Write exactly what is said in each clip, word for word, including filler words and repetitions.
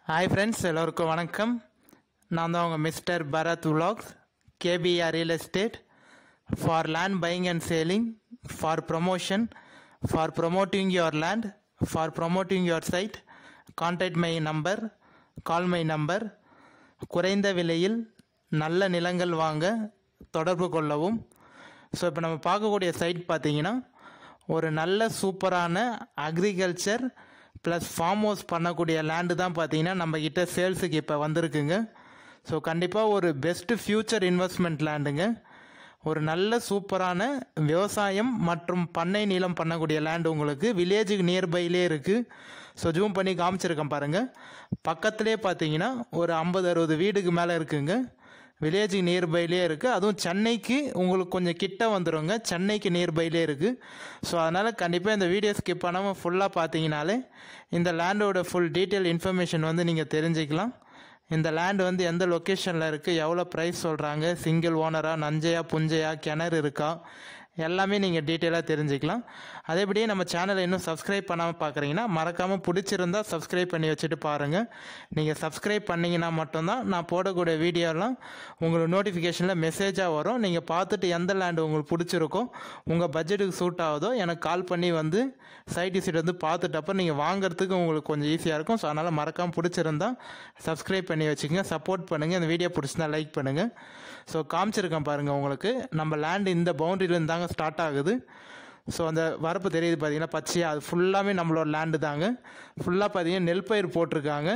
Hi friends, எல்லோருக்கும் வணக்கம். நான் தான் உங்கள் mister Bharath vlogs, K B R Real Estate, for land buying and selling, for promotion, for promoting your land, for promoting your site. Contact my number, call my number. குறைந்த விலையில் நல்ல நிலங்கள் வாங்க தொடர்பு கொள்ளவும். ஸோ இப்போ நம்ம பார்க்கக்கூடிய சைட் பார்த்தீங்கன்னா ஒரு நல்ல சூப்பரான அக்ரிகல்ச்சர் ப்ளஸ் ஃபார்ம் ஹவுஸ் பண்ணக்கூடிய லேண்டு தான் பார்த்தீங்கன்னா நம்மக்கிட்ட சேல்ஸுக்கு இப்போ வந்திருக்குங்க. ஸோ கண்டிப்பாக ஒரு பெஸ்ட்டு ஃப்யூச்சர் இன்வெஸ்ட்மெண்ட் லேண்டுங்க. ஒரு நல்ல சூப்பரான விவசாயம் மற்றும் பண்ணை நீளம் பண்ணக்கூடிய லேண்டு உங்களுக்கு வில்லேஜுக்கு நியர்பைலே இருக்குது. ஸோ ஜூம் பண்ணி காமிச்சிருக்கேன் பாருங்கள். பக்கத்துலேயே பார்த்தீங்கன்னா ஒரு ஐம்பது அறுபது வீடுக்கு மேலே இருக்குங்க. வில்லேஜுக்கு நியர்பைலே இருக்குது. அதுவும் சென்னைக்கு உங்களுக்கு கொஞ்சம் கிட்ட வந்துடுங்க. சென்னைக்கு நியர்பைலே இருக்குது. ஸோ அதனால் கண்டிப்பாக இந்த வீடியோ ஸ்கிப் பண்ணாமல் ஃபுல்லாக பார்த்தீங்கனாலே இந்த லேண்டோட ஃபுல் டீட்டெயில் இன்ஃபர்மேஷன் வந்து நீங்கள் தெரிஞ்சுக்கலாம். இந்த லேண்டு வந்து எந்த லொக்கேஷனில் இருக்குது, எவ்வளோ ப்ரைஸ் சொல்கிறாங்க, சிங்கிள் ஓனரா, நஞ்சையா புஞ்சையா, கிணறு இருக்கா, எல்லாமே நீங்கள் டீட்டெயிலாக தெரிஞ்சுக்கலாம். அதேபடியே நம்ம சேனலை இன்னும் சப்ஸ்கிரைப் பண்ணாமல் பார்க்குறீங்கன்னா மறக்காமல் பிடிச்சிருந்தால் சப்ஸ்கிரைப் பண்ணி வச்சுட்டு பாருங்கள். நீங்கள் சப்ஸ்கிரைப் பண்ணிங்கன்னா மட்டும்தான் நான் போடக்கூடிய வீடியோலாம் உங்களுக்கு நோட்டிஃபிகேஷனில் மெசேஜாக வரும். நீங்கள் பார்த்துட்டு எந்த லேண்டு உங்களுக்கு பிடிச்சிருக்கோ, உங்கள் பட்ஜெட்டுக்கு சூட் ஆகுதோ எனக்கு கால் பண்ணி வந்து சைட் விசிட் வந்து பார்த்துட்டப்போ நீங்கள் வாங்குறதுக்கு உங்களுக்கு கொஞ்சம் ஈஸியாக இருக்கும். ஸோ அதனால் மறக்காமல் பிடிச்சிருந்தால் சப்ஸ்கிரைப் பண்ணி வச்சுக்கோங்க, சப்போர்ட் பண்ணுங்கள். இந்த வீடியோ பிடிச்சிருந்தா லைக் பண்ணுங்கள். ஸோ காமிச்சிருக்கேன் பாருங்கள். உங்களுக்கு நம்ம லேண்டு இந்த பவுண்டரியிலேருந்து தாங்க ஸ்டார்ட் ஆகுது. ஸோ அந்த வரப்பு தெரியுது பார்த்தீங்கன்னா பச்சையாக, அது ஃபுல்லாமே நம்மளோட லேண்டு தாங்க. ஃபுல்லாக பார்த்தீங்கன்னா நெல் பயிர் போட்டிருக்காங்க.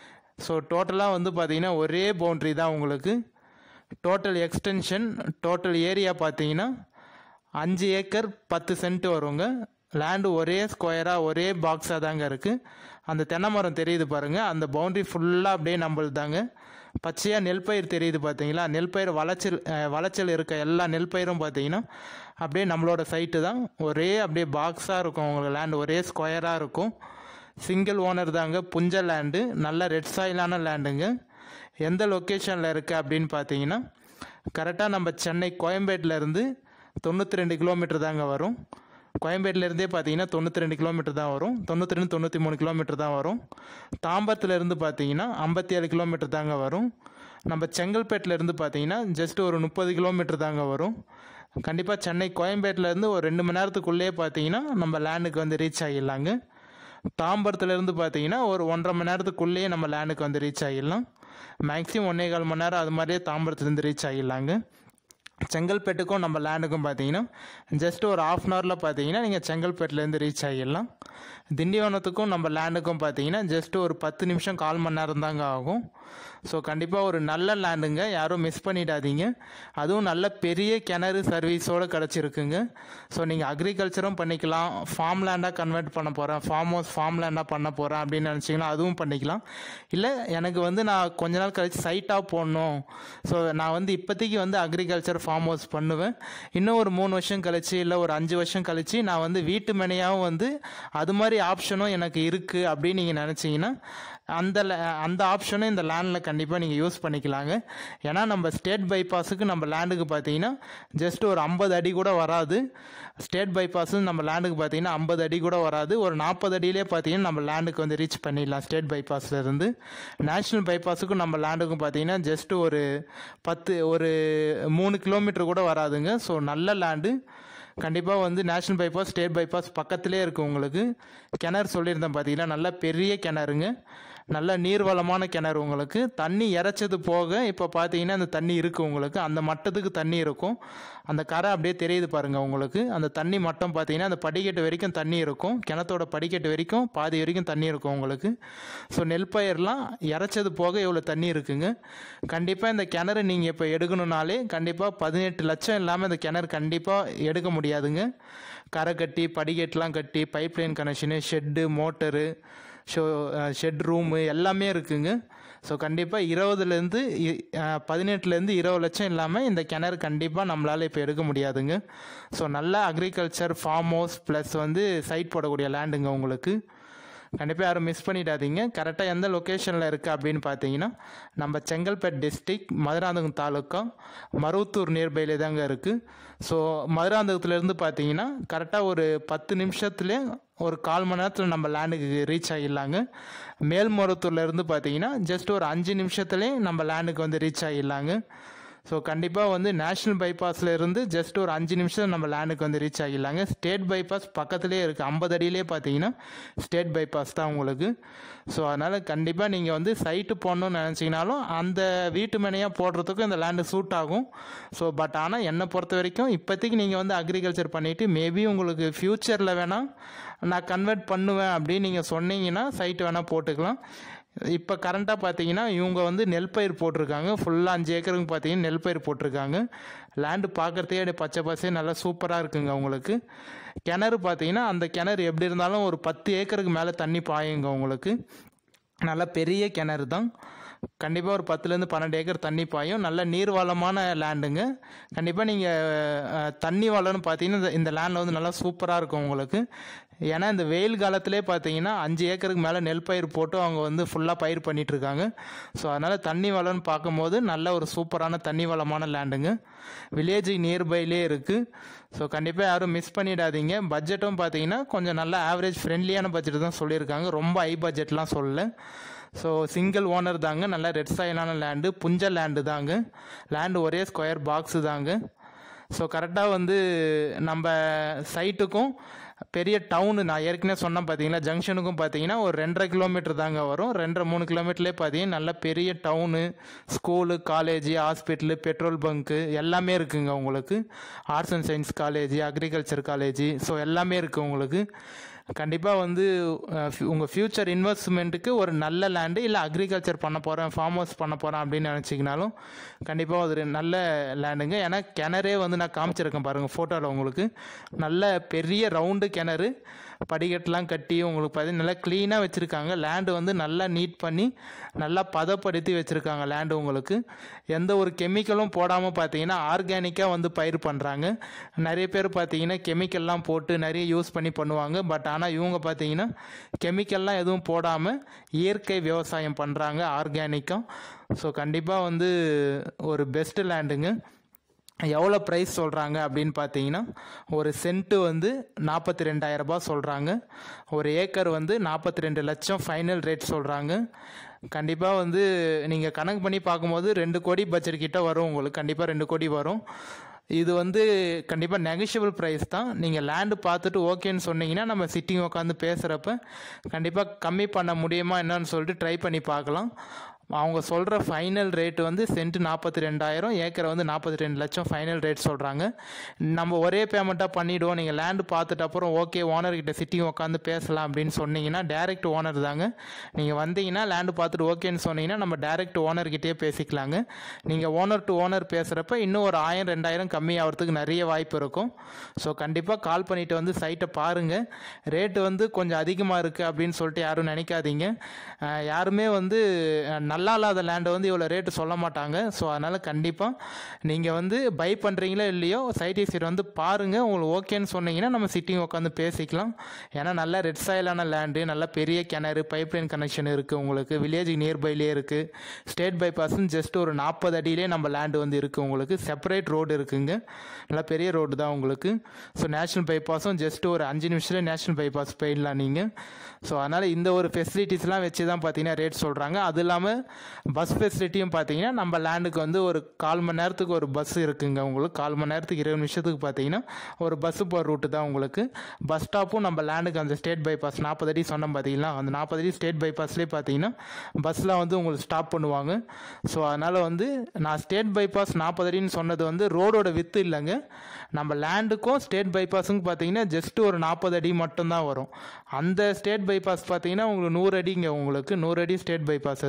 ஸோ டோட்டலாக வந்து பார்த்தீங்கன்னா ஒரே பவுண்ட்ரி தான் உங்களுக்கு. டோட்டல் எக்ஸ்டென்ஷன் டோட்டல் ஏரியா பார்த்தீங்கன்னா அஞ்சு ஏக்கர் பத்து சென்ட் வருங்க. லேண்டு ஒரே ஸ்கொயராக ஒரே பாக்ஸாக தாங்க இருக்குது. அந்த தென்னை மரம் தெரியுது பாருங்கள். அந்த பவுண்ட்ரி ஃபுல்லாக அப்படியே நம்மளுது தாங்க. பச்சையாக நெல் பயிர் தெரியுது பார்த்தீங்களா. நெல் பயிர் வளைச்சல் வளைச்சல் இருக்க எல்லா நெல் பயிரும் பார்த்தீங்கன்னா அப்படியே நம்மளோட சைட்டு தான். ஒரே அப்படியே பாக்ஸாக இருக்கும் உங்களுக்கு லேண்டு, ஒரே ஸ்கொயராக இருக்கும். சிங்கிள் ஓனர் தாங்க. புஞ்ச லேண்டு, நல்ல ரெட் சாயிலான லேண்டுங்க. எந்த லொக்கேஷனில் இருக்குது அப்படின்னு பார்த்தீங்கன்னா கரெக்டாக நம்ம சென்னை கோயம்பேட்டிலேருந்து தொண்ணூற்றி ரெண்டு கிலோமீட்டர் தாங்க வரும். கோயம்பேட்டிலேருந்தே பார்த்தீங்கன்னா தொண்ணூற்றி ரெண்டு கிலோமீட்டர் தான் வரும். தொண்ணூற்றி ரெண்டு தொண்ணூற்றி மூணு கிலோமீட்டர் தான் வரும். தாம்பரத்துலேருந்து பார்த்தீங்கன்னா ஐம்பத்தி ஏழு கிலோமீட்டர் தாங்க வரும். நம்ம செங்கல்பேட்டிலேருந்து பார்த்தீங்கன்னா ஜஸ்ட் ஒரு முப்பது கிலோமீட்டர் தாங்க வரும். கண்டிப்பாக சென்னை கோயம்பேட்டிலேருந்து ஒரு ரெண்டு மணி நேரத்துக்குள்ளேயே பார்த்தீங்கன்னா நம்ம லேண்டுக்கு வந்து ரீச் ஆகிடலாங்க. தாம்பரத்துலேருந்து பார்த்தீங்கன்னா ஒரு ஒன்றரை மணி நேரத்துக்குள்ளேயே நம்ம லேண்டுக்கு வந்து ரீச் ஆகிடலாம். மேக்ஸிமம் ஒன்றே கால் மணி நேரம் அது மாதிரியே தாம்பரத்துலேருந்து ரீச் ஆகிடலாங்க. செங்கல்பேட்டுக்கும் நம்ம லேண்டுக்கும் பார்த்தீங்கன்னா ஜஸ்ட் ஒரு ஆஃப் அன் ஹவரில் பார்த்தீங்கன்னா நீங்கள் செங்கல்பேட்டிலேருந்து ரீச் ஆகிடலாம். திண்டிவனத்துக்கும் நம்ம லேண்டுக்கும் பார்த்தீங்கன்னா ஜஸ்ட் ஒரு பத்து நிமிஷம் கால் மணி நேரம் தாங்க ஆகும். ஸோ கண்டிப்பாக ஒரு நல்ல லேண்டுங்க, யாரும் மிஸ் பண்ணிடாதீங்க. அதுவும் நல்ல பெரிய கிணறு சர்வீஸோடு கிடச்சிருக்குங்க. ஸோ நீங்கள் அக்ரிகல்ச்சரும் பண்ணிக்கலாம், ஃபார்ம் லேண்டாக கன்வெர்ட் பண்ண போகிறேன், ஃபார்ம் ஹவுஸ் ஃபார்ம் லேண்டாக பண்ண போகிறேன் அப்படின்னு நினச்சிங்கன்னா அதுவும் பண்ணிக்கலாம். இல்லை எனக்கு வந்து நான் கொஞ்ச நாள் கழிச்சு சைட்டாக போடணும், ஸோ நான் வந்து இப்போதைக்கு வந்து அக்ரிகல்ச்சர் ஃபார்ம் ஹவுஸ் பண்ணுவேன், இன்னும் ஒரு மூணு வருஷம் கழிச்சு இல்லை ஒரு அஞ்சு வருஷம் கழிச்சு நான் வந்து வீட்டு மனையாகவும் வந்து அது மாதிரி ஆப்ஷனும் எனக்கு இருக்குது அப்படின்னு நீங்கள் நினச்சிங்கன்னா அந்த அந்த ஆப்ஷனும் இந்த லேண்டில் கண்டிப்பாக நீங்கள் யூஸ் பண்ணிக்கலாங்க. ஏன்னா நம்ம ஸ்டேட் பைபாஸுக்கு நம்ம லேண்டுக்கு பார்த்தீங்கன்னா ஜஸ்ட் ஒரு ஐம்பது அடி கூட வராது. ஸ்டேட் பைபாஸு நம்ம லேண்டுக்கு பார்த்தீங்கன்னா ஐம்பது அடி கூட வராது. ஒரு நாற்பது அடியிலே பார்த்தீங்கன்னா நம்ம லேண்டுக்கு வந்து ரீச் பண்ணிடலாம் ஸ்டேட் பைபாஸ்லேருந்து. நேஷ்னல் பைபாஸுக்கும் நம்ம லேண்டுக்கும் பார்த்தீங்கன்னா ஜஸ்ட் ஒரு பத்து ஒரு மூணு கிலோமீட்டர் கூட வராதுங்க. ஸோ நல்ல லேண்டு. கண்டிப்பாக வந்து நேஷ்னல் பைபாஸ் ஸ்டேட் பைபாஸ் பக்கத்துலேயே இருக்குது உங்களுக்கு. கிணறு சொல்லியிருந்தேன் பார்த்தீங்கன்னா நல்ல பெரிய கிணறுங்க, நல்ல நீர்வளமான கிணறு. உங்களுக்கு தண்ணி இறைச்சது போக இப்போ பார்த்தீங்கன்னா அந்த தண்ணி இருக்குது உங்களுக்கு, அந்த மட்டத்துக்கு தண்ணி இருக்கும். அந்த கரை அப்படியே தெரியுது பாருங்கள் உங்களுக்கு. அந்த தண்ணி மட்டம் பார்த்தீங்கன்னா அந்த படிக்கட்டு வரைக்கும் தண்ணி இருக்கும். கிணத்தோட படிக்கட்டு வரைக்கும் பாதி வரைக்கும் தண்ணி இருக்கும் உங்களுக்கு. ஸோ நெல் பயிரெலாம் இறைச்சது போக இவ்வளோ தண்ணி இருக்குங்க. கண்டிப்பாக இந்த கிணறு நீங்கள் இப்போ எடுக்கணுன்னாலே கண்டிப்பாக பதினெட்டு லட்சம் இல்லாமல் இந்த கிணறு கண்டிப்பாக எடுக்க முடியாதுங்க. கரை கட்டி படிக்கட்டுலாம் கட்டி pipe line connection, shed, motor, show shed room எல்லாமே இருக்குங்க. ஸோ கண்டிப்பாக இருபதுலேருந்து பதினெட்டுலேருந்து இருபது லட்சம் இல்லாமல் இந்த கிணறு கண்டிப்பாக நம்மளால் இப்போ எடுக்க முடியாதுங்க. ஸோ நல்ல அக்ரிகல்ச்சர் ஃபார்ம் ஹவுஸ் ப்ளஸ் வந்து சைட் போடக்கூடிய லேண்டுங்க உங்களுக்கு. கண்டிப்பாக யாரும் மிஸ் பண்ணிடாதீங்க. கரெக்டாக எந்த லொக்கேஷனில் இருக்குது அப்படின்னு பார்த்தீங்கன்னா நம்ம செங்கல்பேட் டிஸ்ட்ரிக்ட் மதுராந்தகம் தாலுக்கா மருவத்தூர் நியர்பைலே தாங்க இருக்குது. ஸோ மதுராந்தகத்துலேருந்து பார்த்தீங்கன்னா கரெக்டாக ஒரு பத்து நிமிஷத்துலேயே ஒரு கால் மணி நேரத்தில் நம்ம லேண்டுக்கு ரீச் ஆகிடலாங்க. மேல்மருவத்தூர்லேருந்து பார்த்தீங்கன்னா ஜஸ்ட் ஒரு அஞ்சு நிமிஷத்துலேயே நம்ம லேண்டுக்கு வந்து ரீச் ஆகிடலாங்க. ஸோ கண்டிப்பாக வந்து நேஷ்னல் பைபாஸில் இருந்து ஜஸ்ட் ஒரு அஞ்சு நிமிஷம் நம்ம லேண்டுக்கு வந்து ரீச் ஆகிடலாங்க. ஸ்டேட் பைபாஸ் பக்கத்துலேயே இருக்குது, ஐம்பது அடியிலே பார்த்தீங்கன்னா ஸ்டேட் பைபாஸ் தான் உங்களுக்கு. ஸோ அதனால் கண்டிப்பாக நீங்கள் வந்து சைட்டு போடணும்னு நினச்சிங்கனாலும் அந்த வீட்டு மனையாக போடுறதுக்கும் இந்த லேண்டு சூட் ஆகும். ஸோ பட் ஆனால் என்னை பொறுத்த வரைக்கும் இப்போதைக்கு நீங்கள் வந்து அக்ரிகல்ச்சர் பண்ணிவிட்டு மேபி உங்களுக்கு ஃப்யூச்சரில் வேணால் நான் கன்வெர்ட் பண்ணுவேன் அப்படின்னு நீங்கள் சொன்னீங்கன்னா சைட்டு வேணால் போட்டுக்கலாம். இப்போ கரண்ட்டாக பார்த்தீங்கன்னா இவங்க வந்து நெல் பயிர் போட்டிருக்காங்க. ஃபுல்லாக அஞ்சு ஏக்கருக்கு பார்த்தீங்கன்னா நெல் பயிர் போட்டிருக்காங்க. லேண்டு பார்க்குறதே அப்படியே பச்சை பசே நல்லா சூப்பராக இருக்குங்க உங்களுக்கு. கிணறு பார்த்தீங்கன்னா அந்த கிணறு எப்படி இருந்தாலும் ஒரு பத்து ஏக்கருக்கு மேலே தண்ணி பாயுங்க உங்களுக்கு. நல்லா பெரிய கிணறு தான். கண்டிப்பாக ஒரு பத்துலேருந்து பன்னெண்டு ஏக்கர் தண்ணி பாயும். நல்ல நீர் வளமான லேண்டுங்க. கண்டிப்பாக நீங்கள் தண்ணி வளம்னு பார்த்தீங்கன்னா இந்த லேண்டில் வந்து நல்லா சூப்பராக இருக்கும் உங்களுக்கு. ஏன்னா இந்த வெயில் காலத்திலே பார்த்தீங்கன்னா அஞ்சு ஏக்கருக்கு மேலே நெல் பயிர் போட்டு அவங்க வந்து ஃபுல்லாக பயிர் பண்ணிகிட்ருக்காங்க. ஸோ அதனால் தண்ணி வளம்னு பார்க்கும்போது நல்ல ஒரு சூப்பரான தண்ணி வளமான லேண்டுங்க. வில்லேஜ் நியர்பைலே இருக்குது. ஸோ கண்டிப்பாக யாரும் மிஸ் பண்ணிடாதீங்க. பட்ஜெட்டும் பார்த்தீங்கன்னா கொஞ்சம் நல்ல ஆவரேஜ் ஃப்ரெண்ட்லியான பட்ஜெட் தான் சொல்லியிருக்காங்க, ரொம்ப ஹை பட்ஜெட்லாம் சொல்லலை. ஸோ சிங்கிள் ஓனர் தாங்க, நல்ல ரெட் சாயிலான லேண்டு, புஞ்ச லேண்டு தாங்க. லேண்டு ஒரே ஸ்கொயர் பாக்ஸு தாங்க. ஸோ கரெக்டாக வந்து நம்ம சைட்டுக்கும் பெரிய டவுனு நான் ஏற்கனவே சொன்னேன் பார்த்தீங்கன்னா ஜங்ஷனுக்கும் பார்த்தீங்கன்னா ஒரு ரெண்டரை கிலோமீட்டர் தாங்க வரும். ரெண்டரை மூணு கிலோமீட்டர்லேயே பார்த்தீங்கன்னா நல்ல பெரிய town, school, college, hospital, petrol bunk எல்லாமே இருக்குங்க உங்களுக்கு. Arts and science college, agriculture college, so எல்லாமே இருக்குது உங்களுக்கு. கண்டிப்பாக வந்து உங்கள் ஃப்யூச்சர் இன்வெஸ்ட்மெண்ட்டுக்கு ஒரு நல்ல லேண்டு, இல்லை அக்ரிகல்ச்சர் பண்ண போகிறேன், ஃபார்ம் ஹவுஸ் பண்ண போகிறேன் அப்படின்னு நினச்சிங்கனாலும் கண்டிப்பாக ஒரு நல்ல லேண்டுங்க. ஏன்னா கிணறே வந்து நான் காமிச்சிருக்கேன் பாருங்கள் ஃபோட்டோவில் உங்களுக்கு. நல்ல பெரிய ரவுண்டு கிணறு, படிக்கட்டெலாம் கட்டி உங்களுக்கு பார்த்தீங்கன்னா நல்லா க்ளீனாக வச்சுருக்காங்க. லேண்டு வந்து நல்லா நீட் பண்ணி நல்லா பதப்படுத்தி வச்சுருக்காங்க லேண்டு உங்களுக்கு. எந்த ஒரு கெமிக்கலும் போடாமல் பார்த்தீங்கன்னா ஆர்கானிக்காக வந்து பயிர் பண்ணுறாங்க. நிறைய பேர் பார்த்தீங்கன்னா கெமிக்கல்லாம் போட்டு நிறைய யூஸ் பண்ணி பண்ணுவாங்க. பட் ஆனால் இவங்க பார்த்தீங்கன்னா கெமிக்கல்லாம் எதுவும் போடாமல் இயற்கை விவசாயம் பண்ணுறாங்க ஆர்கானிக்காக. ஸோ கண்டிப்பாக வந்து ஒரு பெஸ்ட்டு லேண்டுங்க. எவ்வளோ ப்ரைஸ் சொல்கிறாங்க அப்படின்னு பார்த்தீங்கன்னா ஒரு சென்ட்டு வந்து நாற்பத்தி ரெண்டாயிரரூபா சொல்கிறாங்க. ஒரு ஏக்கர் வந்து நாற்பத்தி ரெண்டு லட்சம் ஃபைனல் ரேட் சொல்கிறாங்க. கண்டிப்பாக வந்து நீங்கள் கணக்கு பண்ணி பார்க்கும்போது ரெண்டு கோடி பட்ஜெட் கிட்ட வரும் உங்களுக்கு. கண்டிப்பாக ரெண்டு கோடி வரும். இது வந்து கண்டிப்பாக நெகஷியபிள் ப்ரைஸ் தான். நீங்கள் லேண்டு பார்த்துட்டு ஓகேன்னு சொன்னீங்கன்னா நம்ம சிட்டிங் உட்காந்து பேசுகிறப்ப கண்டிப்பாக கம்மி பண்ண முடியுமா என்னன்னு சொல்லிட்டு ட்ரை பண்ணி பார்க்கலாம். அவங்க சொல்கிற ஃபைனல் ரேட்டு வந்து சென்ட் நாற்பத்தி ரெண்டாயிரம், ஏக்கரை வந்து நாற்பத்தி ரெண்டு லட்சம் ஃபைனல் ரேட் சொல்கிறாங்க. நம்ம ஒரே பேமெண்ட்டாக பண்ணிவிடுவோம், நீங்கள் லேண்டு பார்த்துட்டு அப்புறம் ஓகே ஓனர்கிட்ட சிட்டிங் உட்காந்து பேசலாம் அப்படின்னு சொன்னீங்கன்னா டேரெக்ட் ஓனர் தாங்க. நீங்கள் வந்தீங்கன்னா லேண்டு பார்த்துட்டு ஓகேன்னு சொன்னீங்கன்னா நம்ம டேரெக்ட் ஓனர்கிட்டே பேசிக்கலாங்க. நீங்கள் ஓனர் டு ஓனர் பேசுகிறப்ப இன்னும் ஒரு ஆயிரம் ரெண்டாயிரம் கம்மி ஆகிறதுக்கு நிறைய வாய்ப்பு இருக்கும். ஸோ கண்டிப்பாக கால் பண்ணிவிட்டு வந்து சைட்டை பாருங்கள். ரேட்டு வந்து கொஞ்சம் அதிகமாக இருக்குது அப்படின்னு சொல்லிட்டு யாரும் நினைக்காதீங்க. யாருமே வந்து நல்லா இல்லாத லேண்டை வந்து இவ்வளோ ரேட்டு சொல்ல மாட்டாங்க. ஸோ அதனால் கண்டிப்பாக நீங்கள் வந்து பை பண்ணுறீங்களோ இல்லையோ சைட் விசிட் வந்து பாருங்கள். உங்களுக்கு ஓகேன்னு சொன்னீங்கன்னா நம்ம சிட்டிங் உட்காந்து பேசிக்கலாம். ஏன்னா நல்ல ரெட் சாயிலான லேண்டு, நல்ல பெரிய கிணறு, பைப்லைன் கனெக்ஷன் இருக்குது உங்களுக்கு. வில்லேஜ் நியர்பைலேயே இருக்குது. ஸ்டேட் பைபாஸ்ன்னு ஜஸ்ட் ஒரு நாற்பது அடியிலே நம்ம லேண்டு வந்து இருக்குது உங்களுக்கு. செப்பரேட் ரோடு இருக்குங்க, நல்லா பெரிய ரோடு தான் உங்களுக்கு. ஸோ நேஷ்னல் பைபாஸும் ஜஸ்ட் ஒரு அஞ்சு நிமிஷத்தில் நேஷ்னல் பைபாஸ் போயிடலாம் நீங்கள். ஸோ அதனால் இந்த ஒரு ஃபெசிலிட்டிஸ்லாம் வச்சு தான் பார்த்தீங்கன்னா ரேட் சொல்கிறாங்க. அது இல்லாமல் பஸ் ஃபெசிலிட்டியும் பார்த்தீங்கன்னா நம்ம லேண்டுக்கு வந்து ஒரு கால் மணி நேரத்துக்கு ஒரு பஸ் இருக்குங்க உங்களுக்கு. கால் மணி நேரத்துக்கு இருபது நிமிஷத்துக்கு பார்த்தீங்கன்னா ஒரு பஸ்ஸு போகிற ரூட்டு தான் உங்களுக்கு. பஸ் ஸ்டாப்பும் நம்ம லேண்டுக்கு அந்த ஸ்டேட் பைபாஸ் நாற்பது அடி சொன்னோம் பார்த்தீங்கன்னா அந்த நாற்பது அடி ஸ்டேட் பைபாஸ்லேயே பார்த்தீங்கன்னா பஸ்லாம் வந்து உங்களுக்கு ஸ்டாப் பண்ணுவாங்க. ஸோ அதனால் வந்து நான் ஸ்டேட் பைபாஸ் நாற்பது அடின்னு சொன்னது வந்து ரோடோட வித்து இல்லைங்க. நம்ம லேண்டுக்கும் ஸ்டேட் பைபாஸுக்கும் பார்த்தீங்கன்னா ஜஸ்ட் ஒரு நாற்பது அடி மட்டும்தான் வரும். அந்த ஸ்டேட் பைபாஸ் பார்த்தீங்கன்னா உங்களுக்கு நூறு அடிங்க உங்களுக்கு. நூறு அடி ஸ்டேட் பைபாஸ் அது.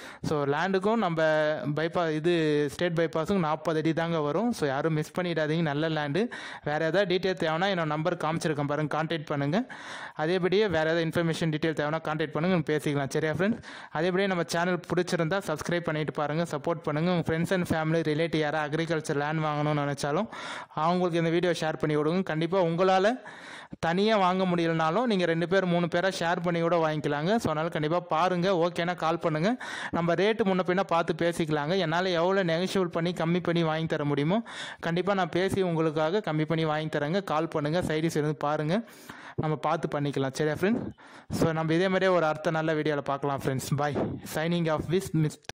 ஸோ லேண்டுக்கும் நம்ம பைபா இது ஸ்டேட் பைபாஸுக்கும் நாற்பது அடி தாங்க வரும். ஸோ யாரும் மிஸ் பண்ணிடாதீங்க, நல்ல லேண்டு. வேறு ஏதாவது டீட்டெயில் தேவைன்னா என்னோட நம்பர் காமிச்சிருக்கேன் பாருங்கள், கான்டாக்ட் பண்ணுங்கள். அதேபடியே வேறு ஏதாவது இன்ஃபர்மேஷன் டீட்டெயில் தேவைன்னா கான்டாக்ட் பண்ணுங்கள், பேசிக்கலாம். சரியா ஃப்ரெண்ட்ஸ்? அதேபடியே நம்ம சேனல் பிடிச்சிருந்தா சப்ஸ்கிரைப் பண்ணிட்டு பாருங்கள், சப்போர்ட் பண்ணுங்கள். உங்கள் ஃப்ரெண்ட்ஸ் அண்ட் ஃபேமிலி ரிலேட்டிவ் யாராவது அக்ரிகல்ச்சர் லேண்ட் வாங்கணும்னு நினச்சாலும் அவங்களுக்கு இந்த வீடியோ ஷேர் பண்ணி விடுங்க. கண்டிப்பாக உங்களால் தனியாக வாங்க முடியலனாலும் நீங்கள் ரெண்டு பேர் மூணு பேராக ஷேர் பண்ணி கூட வாங்கிக்கலாங்க. ஸோ அதனால் கண்டிப்பாக பாருங்கள், ஓகேனா கால் பண்ணுங்கள். நம்ம ரேட்டு முன்ன பின்னா பார்த்து பேசிக்கலாங்க. என்னால் எவ்வளோ நெகோஷியபிள் பண்ணி கம்மி பண்ணி வாங்கி தர முடியுமோ கண்டிப்பாக நான் பேசி உங்களுக்காக கம்மி பண்ணி வாங்கி தரேங்க. கால் பண்ணுங்கள், சைடிஸ் இருந்து பாருங்கள், நம்ம பார்த்து பண்ணிக்கலாம். சரியா ஃப்ரெண்ட்ஸ்? ஸோ நம்ம இதே மாதிரியே ஒரு அடுத்த நல்ல வீடியோவில் பார்க்கலாம் friends. Bye. Signing off with mister